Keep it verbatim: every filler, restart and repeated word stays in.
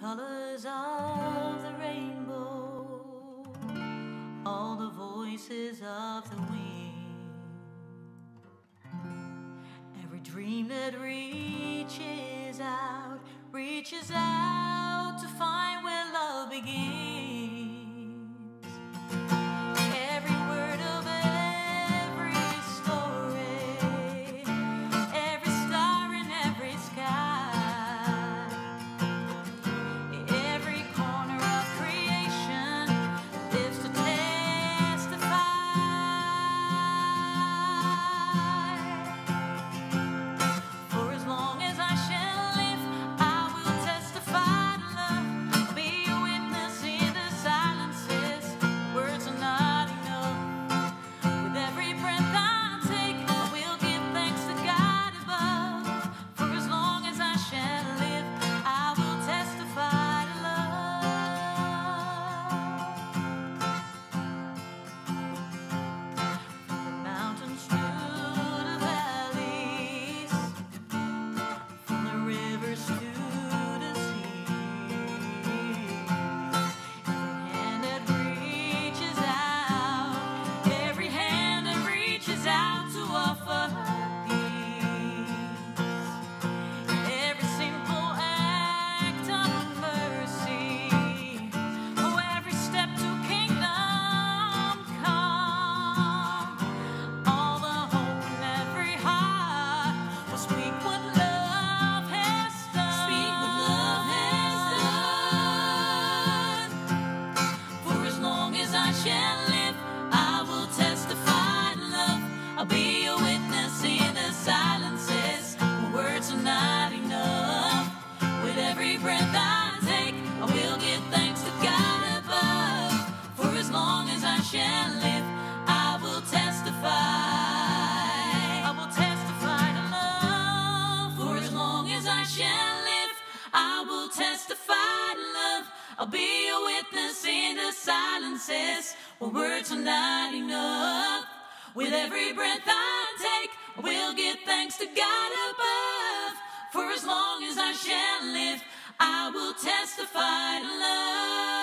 colors of the rainbow, all the voices of the wind, every dream that reaches out, reaches out to find where love begins. Every word of every story, every star in every sky, every corner of creation lives to testify. For as long as I shall live, I will testify to love. I'll be a witness in the silences. Words are not enough. With every breath I take, I will give thanks to God above. For as long as I shall live, I will testify to love. From the mountains to the valleys, from the rivers to the sea, every hand that reaches out, every hand that reaches out to offer peace, every simple act of mercy, oh, every step to kingdom come, all the hope in every heart will speak what love has done. Speak what love has done. For as long as I shall live, I will testify to love. I'll be a witness in the silences. Words are not enough. With every breath I take, I will give thanks to God above. For as long as I shall live, I will testify. I will testify to love. For as long as I shall live, I will testify to love. I'll be a witness in the silences where words are not enough. With every breath I take, I will give thanks to God above. For as long as I shall live, I will testify to love.